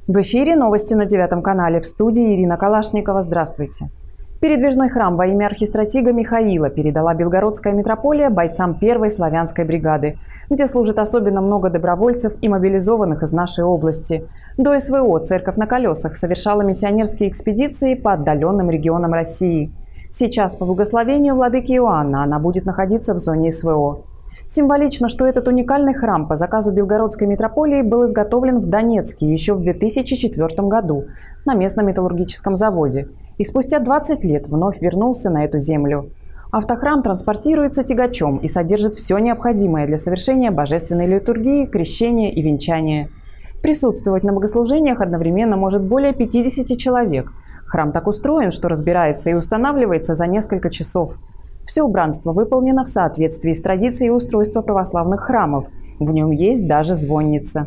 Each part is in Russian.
В эфире новости на 9 канале. В студии Ирина Калашникова. Здравствуйте. Передвижной храм во имя архистратига Михаила передала Белгородская митрополия бойцам 1-й славянской бригады, где служит особенно много добровольцев и мобилизованных из нашей области. До СВО «Церковь на колесах» совершала миссионерские экспедиции по отдаленным регионам России. Сейчас, по благословению владыки Иоанна, она будет находиться в зоне СВО. Символично, что этот уникальный храм по заказу Белгородской митрополии был изготовлен в Донецке еще в 2004 году на местном металлургическом заводе и спустя 20 лет вновь вернулся на эту землю. Автохрам транспортируется тягачом и содержит все необходимое для совершения божественной литургии, крещения и венчания. Присутствовать на богослужениях одновременно может более 50 человек. Храм так устроен, что разбирается и устанавливается за несколько часов. Все убранство выполнено в соответствии с традицией устройства православных храмов. В нем есть даже звонница.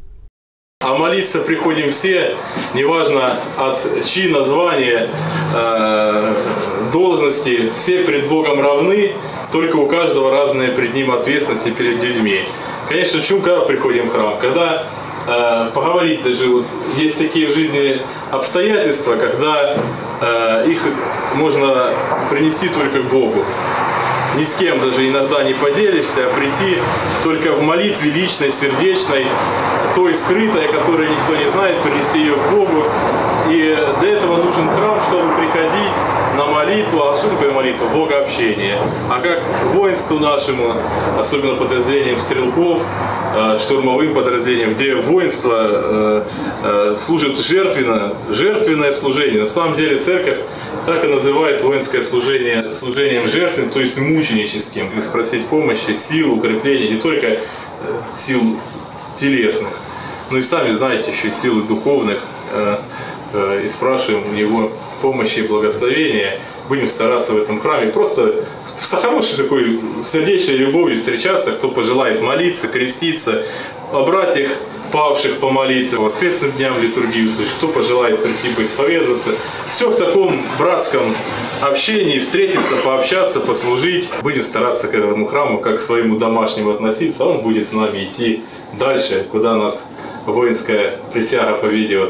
А молиться приходим все, неважно от чина, звания, должности, все перед Богом равны, только у каждого разные пред Ним ответственности перед людьми. Конечно, когда приходим в храм, когда поговорить даже, вот, есть такие в жизни обстоятельства, когда их можно принести только к Богу. Ни с кем даже иногда не поделишься, а прийти только в молитве личной, сердечной, той скрытой, которую никто не знает, принести ее к Богу. И для этого нужен храм, чтобы приходить на молитву. А что такое молитва? Богообщение. А как воинству нашему, особенно подразделениям стрелков, штурмовым подразделениям, где воинство служит жертвенное служение. На самом деле церковь так и называет воинское служение служением жертвенным, то есть мученическим. И спросить помощи, сил, укрепления, не только сил телесных, но и сами знаете, еще и силы духовных. И спрашиваем у него помощи и благословения. Будем стараться в этом храме просто с хорошей такой сердечной любовью встречаться, кто пожелает молиться, креститься, о братьях павших помолиться, воскресным дням литургию слышать, кто пожелает прийти поисповедоваться. Все в таком братском общении, встретиться, пообщаться, послужить. Будем стараться к этому храму как к своему домашнему относиться, он будет с нами идти дальше, куда нас воинская присяга поведет.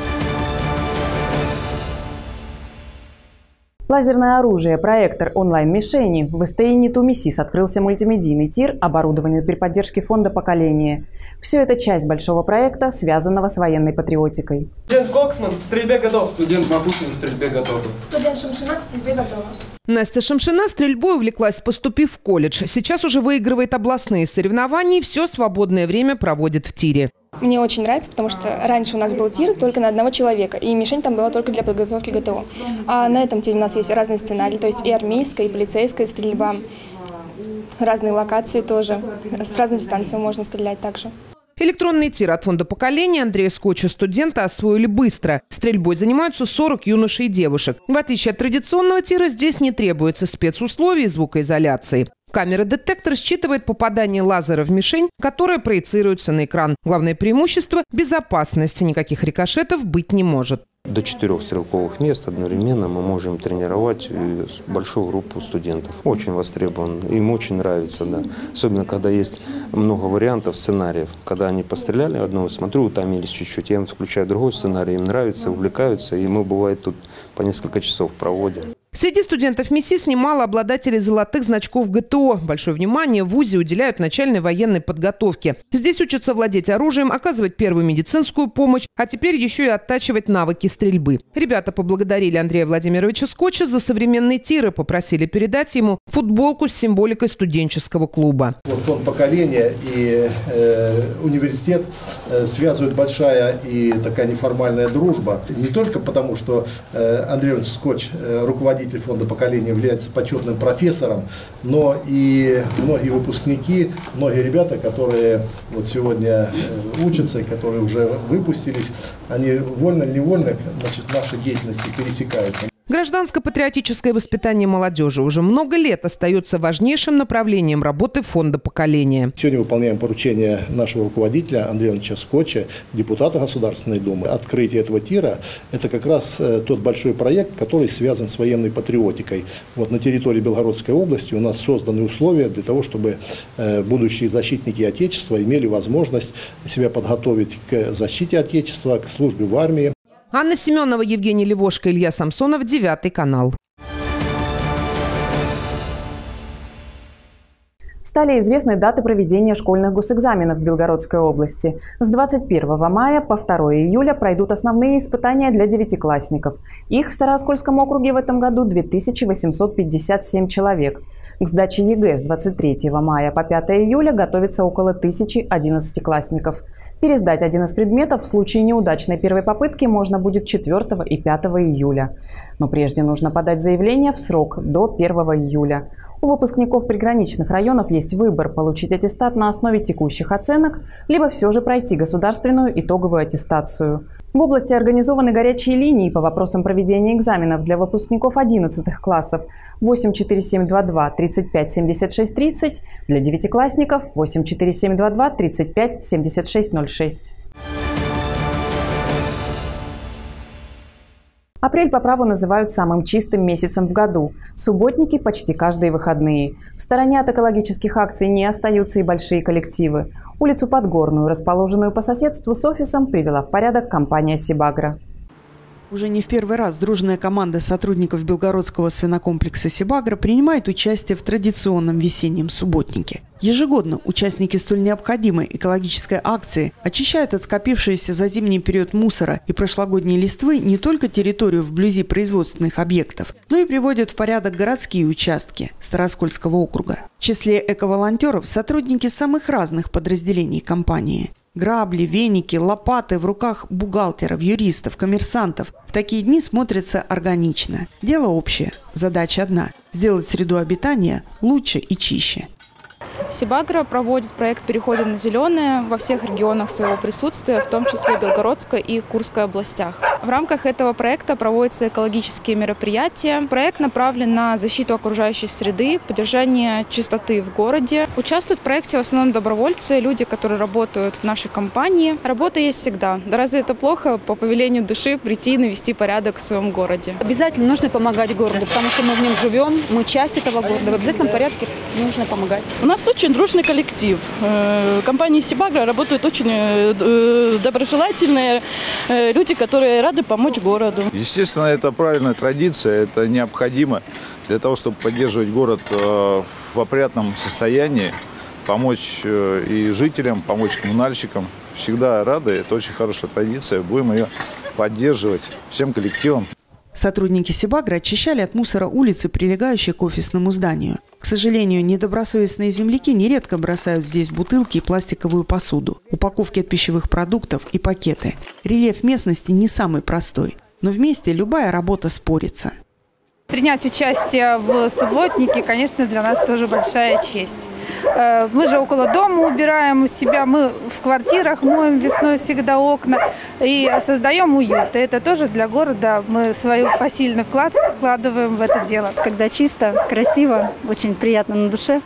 Лазерное оружие, проектор, онлайн-мишени. В СТИ НИТУ-МИСИС открылся мультимедийный тир, оборудованный при поддержке фонда поколения. Все это часть большого проекта, связанного с военной патриотикой. Студент Коксман в стрельбе готов. Студент Мапутин в стрельбе готов. Студент Шамшина в стрельбе готова. Настя Шамшина стрельбой увлеклась, поступив в колледж. Сейчас уже выигрывает областные соревнования и все свободное время проводит в тире. Мне очень нравится, потому что раньше у нас был тир только на одного человека, и мишень там была только для подготовки ГТО. А на этом тире у нас есть разные сценарии, то есть и армейская, и полицейская стрельба, разные локации тоже, с разной дистанции можно стрелять также. Электронный тир от фонда поколения Андрея Скотча студенты освоили быстро. Стрельбой занимаются 40 юношей и девушек. В отличие от традиционного тира, здесь не требуется спецусловий и звукоизоляции. Камера-детектор считывает попадание лазера в мишень, которая проецируется на экран. Главное преимущество – безопасности. Никаких рикошетов быть не может. До 4 стрелковых мест одновременно мы можем тренировать большую группу студентов. Очень востребован, им очень нравится, да. Особенно, когда есть много вариантов, сценариев. Когда они постреляли одного, смотрю, утомились чуть-чуть, я им включаю другой сценарий, им нравится, увлекаются, и мы, бывает, тут по несколько часов проводим. Среди студентов МИСИС немало обладателей золотых значков ГТО. Большое внимание в ВУЗе уделяют начальной военной подготовке. Здесь учатся владеть оружием, оказывать первую медицинскую помощь, а теперь еще и оттачивать навыки стрельбы. Ребята поблагодарили Андрея Владимировича Скотча за современный тир и попросили передать ему футболку с символикой студенческого клуба. Фонд поколения и университет связывают большая и такая неформальная дружба. Не только потому, что Андрей Владимирович Скотч, руководитель фонда поколения, является почетным профессором, но и многие выпускники, многие ребята, которые вот сегодня учатся, которые уже выпустились, они вольно или невольно, значит, в нашей деятельности пересекаются. Гражданско-патриотическое воспитание молодежи уже много лет остается важнейшим направлением работы фонда поколения. Сегодня выполняем поручение нашего руководителя Андрея Ивановича Скотча, депутата Государственной Думы. Открытие этого тира – это как раз тот большой проект, который связан с военной патриотикой. Вот на территории Белгородской области у нас созданы условия для того, чтобы будущие защитники Отечества имели возможность себя подготовить к защите Отечества, к службе в армии. Анна Семенова, Евгений Левошко, Илья Самсонов, 9 канал. Стали известны даты проведения школьных госэкзаменов в Белгородской области. С 21 мая по 2 июля пройдут основные испытания для девятиклассников. Их в Старооскольском округе в этом году 2857 человек. К сдаче ЕГЭ с 23 мая по 5 июля готовится около 1000 11-классников. Пересдать один из предметов в случае неудачной первой попытки можно будет 4 и 5 июля. Но прежде нужно подать заявление в срок до 1 июля. У выпускников приграничных районов есть выбор – получить аттестат на основе текущих оценок, либо все же пройти государственную итоговую аттестацию. В области организованы горячие линии по вопросам проведения экзаменов для выпускников 11 классов 84722 35 76 30, для девятиклассников 84722 35 76 06. Апрель по праву называют самым чистым месяцем в году. Субботники почти каждые выходные. В стороне от экологических акций не остаются и большие коллективы. Улицу Подгорную, расположенную по соседству с офисом, привела в порядок компания «Сибагро». Уже не в первый раз дружная команда сотрудников Белгородского свинокомплекса «Сибагро» принимает участие в традиционном весеннем субботнике. Ежегодно участники столь необходимой экологической акции очищают от скопившегося за зимний период мусора и прошлогодней листвы не только территорию вблизи производственных объектов, но и приводят в порядок городские участки Старооскольского округа. В числе эко-волонтеров сотрудники самых разных подразделений компании. Грабли, веники, лопаты в руках бухгалтеров, юристов, коммерсантов в такие дни смотрятся органично. Дело общее, задача одна – сделать среду обитания лучше и чище. Сибагро проводит проект «Переходим на зеленое» во всех регионах своего присутствия, в том числе Белгородской и Курской областях. В рамках этого проекта проводятся экологические мероприятия. Проект направлен на защиту окружающей среды, поддержание чистоты в городе. Участвуют в проекте в основном добровольцы, люди, которые работают в нашей компании. Работа есть всегда. Да разве это плохо по повелению души прийти и навести порядок в своем городе? Обязательно нужно помогать городу, потому что мы в нем живем, мы часть этого города. В обязательном порядке нужно помогать. У нас очень дружный коллектив. В компании «Сибагро» работают очень доброжелательные люди, которые рады помочь городу. Естественно, это правильная традиция, это необходимо для того, чтобы поддерживать город в опрятном состоянии, помочь и жителям, помочь коммунальщикам. Всегда рады, это очень хорошая традиция, будем ее поддерживать всем коллективам. Сотрудники «Сибагро» очищали от мусора улицы, прилегающие к офисному зданию. К сожалению, недобросовестные земляки нередко бросают здесь бутылки и пластиковую посуду, упаковки от пищевых продуктов и пакеты. Рельеф местности не самый простой, но вместе любая работа спорится. Принять участие в субботнике, конечно, для нас тоже большая честь. Мы же около дома убираем у себя, мы в квартирах моем весной всегда окна и создаем уют. И это тоже для города мы свой посильный вклад вкладываем в это дело. Когда чисто, красиво, очень приятно на душе.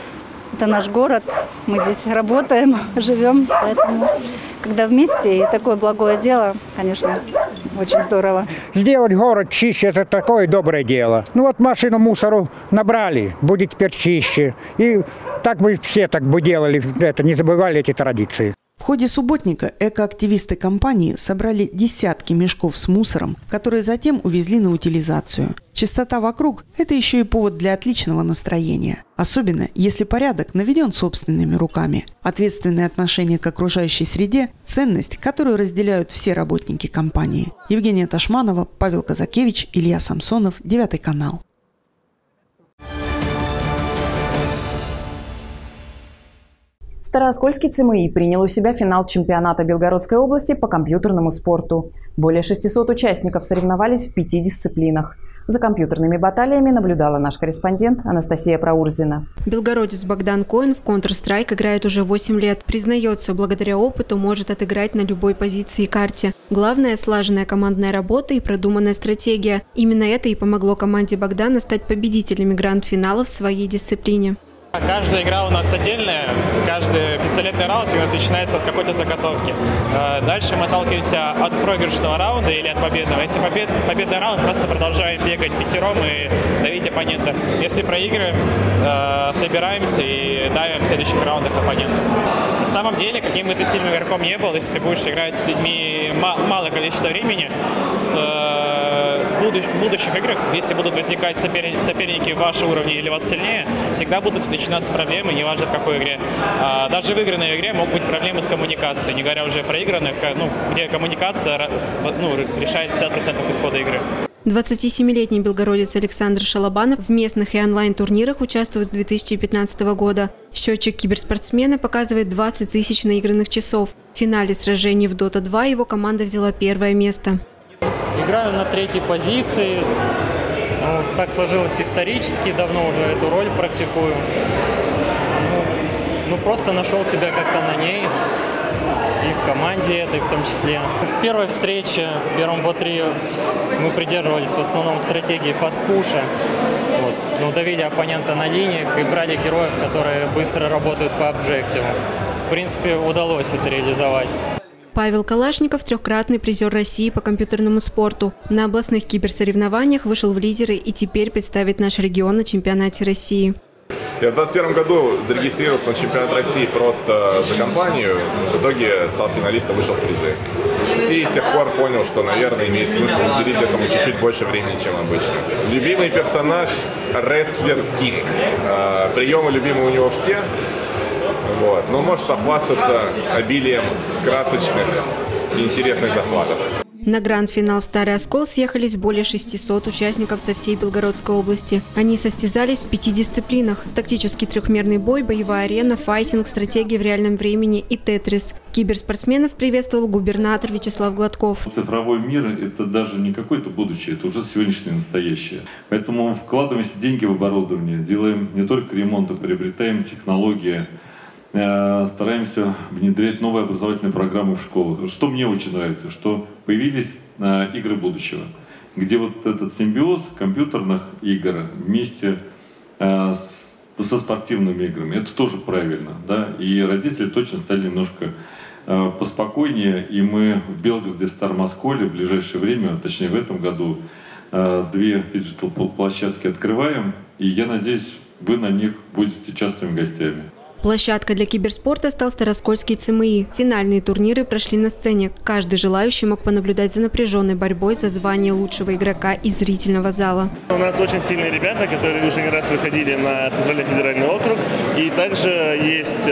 Это наш город, мы здесь работаем, живем, поэтому когда вместе и такое благое дело, конечно, очень здорово. Сделать город чище – это такое доброе дело. Ну вот машину мусору набрали, будет теперь чище. И так бы все так бы делали, это, не забывали эти традиции. В ходе субботника экоактивисты компании собрали десятки мешков с мусором, которые затем увезли на утилизацию. Чистота вокруг – это еще и повод для отличного настроения. Особенно, если порядок наведен собственными руками. Ответственное отношение к окружающей среде – ценность, которую разделяют все работники компании. Евгения Ташманова, Павел Казакевич, Илья Самсонов, 9 канал. Старооскольский ЦМИ принял у себя финал чемпионата Белгородской области по компьютерному спорту. Более 600 участников соревновались в 5 дисциплинах. За компьютерными баталиями наблюдала наш корреспондент Анастасия Проурзина. Белгородец Богдан Коэн в Counter-Strike играет уже 8 лет. Признается, благодаря опыту может отыграть на любой позиции и карте. Главное – слаженная командная работа и продуманная стратегия. Именно это и помогло команде Богдана стать победителями гранд-финала в своей дисциплине. Каждая игра у нас отдельная, каждый пистолетный раунд у нас начинается с какой-то заготовки. Дальше мы отталкиваемся от проигрышного раунда или от победного. Если победный раунд, просто продолжаем бегать пятером и давить оппонента. Если проигрываем, собираемся и давим в следующих раундах оппонента. На самом деле, каким бы ты сильным игроком не был, если ты будешь играть с людьми малое количество времени, в будущих играх, если будут возникать соперники вашего уровня или вас сильнее, всегда будут начинаться проблемы, неважно в какой игре. Даже в выигранной игре могут быть проблемы с коммуникацией, не говоря уже о проигранных, где коммуникация решает 50% исхода игры. 27-летний белгородец Александр Шалабанов в местных и онлайн-турнирах участвует с 2015 года. Счетчик киберспортсмена показывает 20 тысяч наигранных часов. В финале сражений в Dota 2 его команда взяла первое место. Играю на 3-й позиции. Так сложилось исторически, давно уже эту роль практикую. Просто нашел себя как-то на ней. И в команде этой в том числе. В первой встрече, в первом бо-3, мы придерживались в основном стратегии фастпуша. Давили оппонента на линиях и брали героев, которые быстро работают по объективу. В принципе, удалось это реализовать. Павел Калашников – трехкратный призер России по компьютерному спорту. На областных киберсоревнованиях вышел в лидеры и теперь представит наш регион на чемпионате России. Я в 2021 году зарегистрировался на чемпионат России просто за компанию. В итоге стал финалистом, вышел в призы. И с тех пор понял, что, наверное, имеет смысл уделить этому чуть-чуть больше времени, чем обычно. Любимый персонаж – рестлер Кинг. Приемы любимые у него все. Но может похвастаться обилием красочных и интересных захватов. На гранд-финал в Старый Оскол съехались более 600 участников со всей Белгородской области. Они состязались в 5 дисциплинах – тактический трехмерный бой, боевая арена, файтинг, стратегия в реальном времени и тетрис. Киберспортсменов приветствовал губернатор Вячеслав Гладков. Цифровой мир – это даже не какое-то будущее, это уже сегодняшнее настоящее. Поэтому вкладываем деньги в оборудование, делаем не только ремонт, а приобретаем технологии, стараемся внедрять новые образовательные программы в школу. Что мне очень нравится, что появились игры будущего, где этот симбиоз компьютерных игр вместе со спортивными играми. Это тоже правильно, да? И родители точно стали немножко поспокойнее. И мы в Белгороде, Старом Осколе в ближайшее время, точнее в этом году, 2 диджитал-площадки открываем. И я надеюсь, вы на них будете частыми гостями. Площадкой для киберспорта стал Староскольский ЦМИ. Финальные турниры прошли на сцене. Каждый желающий мог понаблюдать за напряженной борьбой за звание лучшего игрока из зрительного зала. У нас очень сильные ребята, которые уже не раз выходили на Центральный федеральный округ. И также есть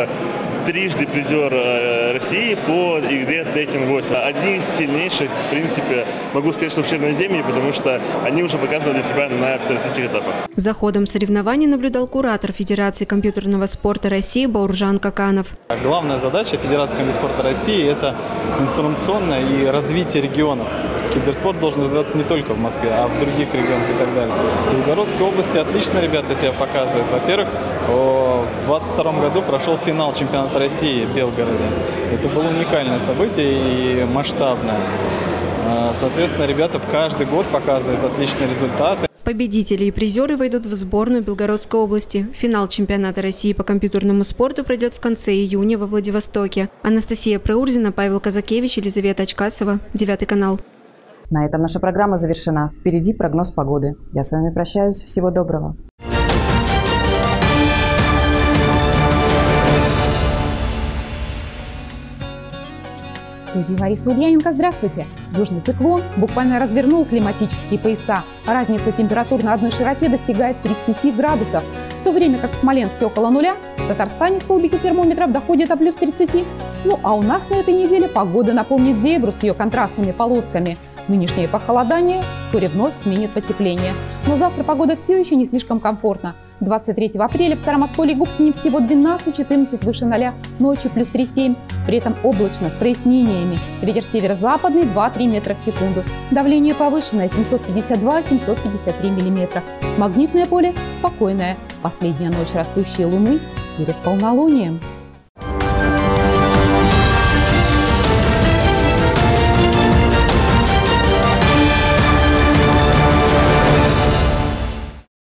трижды призер России по игре Tekken 8. Одни из сильнейших, в принципе, могу сказать, что в Черноземье, потому что они уже показывали себя на всероссийских этапах. За ходом соревнований наблюдал куратор Федерации компьютерного спорта России Бауржан Каканов. Главная задача Федерации компьютерного спорта России – это информационное и развитие регионов. Киберспорт должен развиваться не только в Москве, а в других регионах и так далее. В Белгородской области отлично ребята себя показывают. Во-первых, в 2022 году прошел финал чемпионата России в Белгороде. Это было уникальное событие и масштабное. Соответственно, ребята каждый год показывают отличные результаты. Победители и призеры войдут в сборную Белгородской области. Финал чемпионата России по компьютерному спорту пройдет в конце июня во Владивостоке. Анастасия Проурзина, Павел Казакевич, Елизавета Очкасова, 9 канал. На этом наша программа завершена. Впереди прогноз погоды. Я с вами прощаюсь. Всего доброго. В студии Лариса Ульяненко. Здравствуйте. Южный циклон буквально развернул климатические пояса. Разница температур на одной широте достигает 30 градусов. В то время как в Смоленске около нуля, в Татарстане столбики термометров доходят до плюс 30. Ну а у нас на этой неделе погода напомнит зебру с ее контрастными полосками. Нынешнее похолодание вскоре вновь сменит потепление. Но завтра погода все еще не слишком комфортна. 23 апреля в Старом Осколе и Губкине всего 12-14 выше 0, ночью плюс 3,7. При этом облачно, с прояснениями. Ветер северо-западный 2-3 метра в секунду. Давление повышенное 752-753 миллиметра. Магнитное поле спокойное. Последняя ночь растущей луны перед полнолунием.